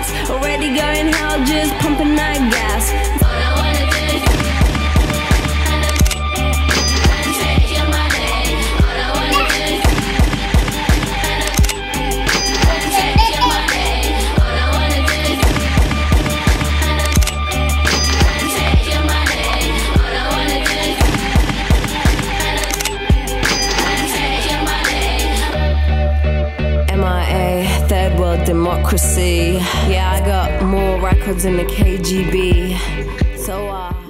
fast. Already going hell, just pumping that gas. All I wanna do is take your money. All I wanna do is take your money. All I wanna do is take your money. All I wanna do is take your money. M.I.A, third world democracy. Yeah, I got more records than the KGB. So